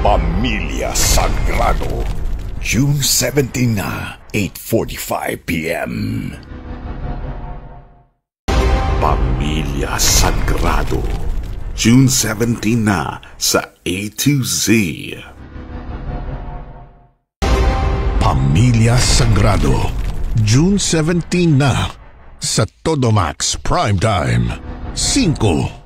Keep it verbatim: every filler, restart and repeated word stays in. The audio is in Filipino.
Pamilya Sagrado, June seventeenth na, eight forty-five p m Pamilya Sagrado, June seventeenth na sa A to Z. Pamilya Sagrado, June seventeenth na sa Todomax Primetime, five